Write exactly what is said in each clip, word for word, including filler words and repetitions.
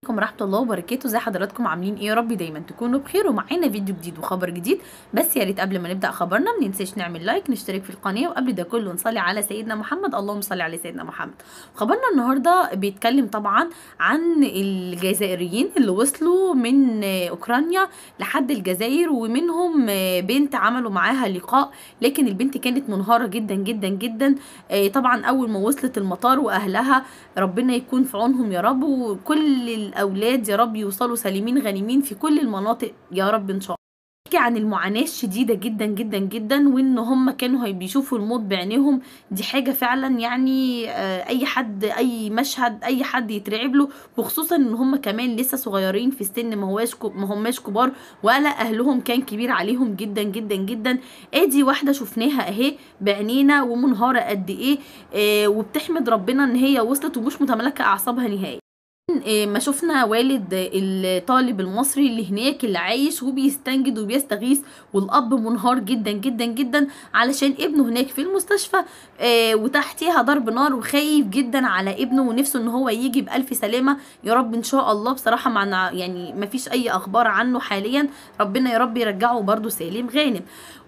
عليكم ورحمة الله وبركاته. زي حضراتكم عاملين ايه؟ يا رب دايما تكونوا بخير ومعانا فيديو جديد وخبر جديد. بس يا ريت قبل ما نبدا خبرنا ما ننساش نعمل لايك، نشترك في القناه، وقبل ده كله نصلي على سيدنا محمد. اللهم صل على سيدنا محمد. خبرنا النهارده بيتكلم طبعا عن الجزائريين اللي وصلوا من اوكرانيا لحد الجزائر، ومنهم بنت عملوا معاها لقاء، لكن البنت كانت منهاره جدا جدا جدا. طبعا اول ما وصلت المطار واهلها ربنا يكون في عونهم يا رب، وكل الاولاد يا رب يوصلوا سالمين غانمين في كل المناطق يا رب ان شاء الله. بيحكي عن المعاناه الشديده جدا جدا جدا، وان هم كانوا بيشوفوا الموت بعينيهم. دي حاجه فعلا يعني اي حد اي مشهد اي حد يترعب له، وخصوصا ان هم كمان لسه صغيرين في السن، ما هواش ما هماش كبار، ولا اهلهم كان كبير عليهم جدا جدا جدا. ادي واحده شفناها اهي بعينينا ومنهاره قد ايه، آه وبتحمد ربنا ان هي وصلت ومش متملكه اعصابها نهائي. ما شفنا والد الطالب المصري اللي هناك اللي عايش وبيستنجد وبيستغيث، والاب منهار جدا جدا جدا علشان ابنه هناك في المستشفى، آه وتحتيها ضرب نار، وخايف جدا على ابنه ونفسه ان هو يجي بألف سلامة يا رب ان شاء الله. بصراحة معنا يعني ما فيش اي اخبار عنه حاليا، ربنا يا رب يرجعه برضو سالم غانم.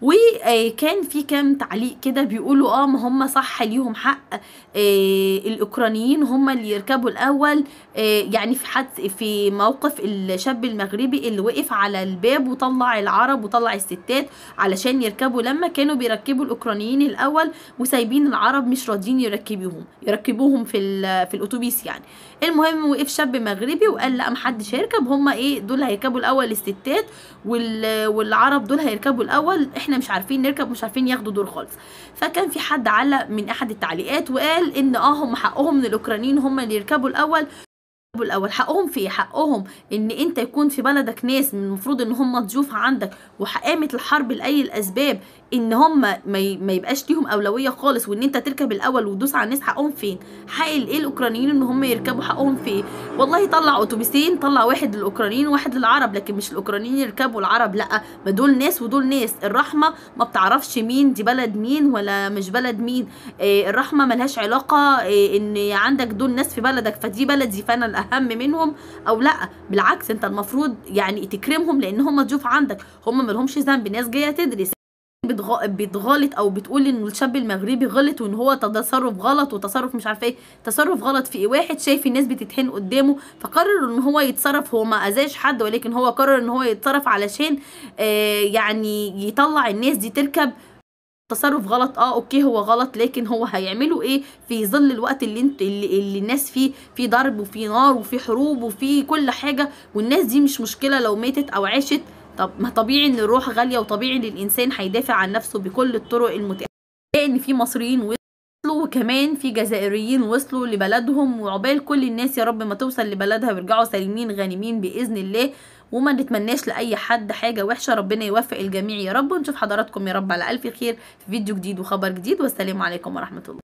وكان في كام تعليق كده بيقولوا اه ما هم صح ليهم حق، آه الاوكرانيين هم اللي يركبوا الاول. آه يعني في حد في موقف الشاب المغربي اللي وقف على الباب وطلع العرب وطلع الستات علشان يركبوا، لما كانوا بيركبوا الاوكرانيين الاول وسايبين العرب مش راضيين يركبوهم يركبوهم في في الاتوبيس يعني. المهم وقف شاب مغربي وقال لا محدش هيركب، هم ايه دول هيركبوا الاول الستات والعرب دول هيركبوا الاول، احنا مش عارفين نركب مش عارفين ياخدوا دور خالص. فكان في حد علق من احد التعليقات وقال ان اه هم حقهم من الاوكرانيين هم اللي يركبوا الاول. الاول حقهم في ايه؟ حقهم ان انت يكون في بلدك ناس من المفروض ان هم ضيوف عندك، وقامت الحرب لاي الاسباب ان هم ما يبقاش ليهم اولويه خالص، وان انت تركب الاول وتدوس على الناس. حقهم فين؟ حق ايه الاوكرانيين ان هم يركبوا؟ حقهم في ايه؟ والله طلع اتوبيسين، طلع واحد للاوكرانيين وواحد للعرب، لكن مش الاوكرانيين يركبوا العرب، لا، ما دول ناس ودول ناس. الرحمه ما بتعرفش مين دي بلد مين ولا مش بلد مين، إيه الرحمه ملهاش علاقه إيه ان عندك دول ناس في بلدك فدي بلدي فانا الاهم منهم او لا. بالعكس انت المفروض يعني تكرمهم لان هم ضيوف عندك، هم مالهمش ذنب، ناس جايه تدرس. بتغلط او بتقول ان الشاب المغربي غلط وان هو تصرف غلط وتصرف مش عارفه ايه. تصرف غلط في ايه؟ واحد شايف الناس بتتهان قدامه فقرر ان هو يتصرف، هو ما اذاش حد ولكن هو قرر ان هو يتصرف علشان آه يعني يطلع الناس دي تركب. تصرف غلط اه اوكي هو غلط، لكن هو هيعملوا ايه في ظل الوقت اللي انت اللي, اللي الناس فيه في ضرب وفي نار وفي حروب وفي كل حاجه، والناس دي مش مشكله لو ماتت او عاشت. طب ما طبيعي ان الروح غاليه، وطبيعي ان الانسان هيدافع عن نفسه بكل الطرق المتاحه. ان في مصريين وصلوا وكمان في جزائريين وصلوا لبلدهم، وعقبال كل الناس يا رب ما توصل لبلدها ويرجعوا سالمين غانمين باذن الله، وما نتمناش لاي حد حاجه وحشه. ربنا يوفق الجميع يا رب، ونشوف حضراتكم يا رب على الف خير في فيديو جديد وخبر جديد، والسلام عليكم ورحمه الله.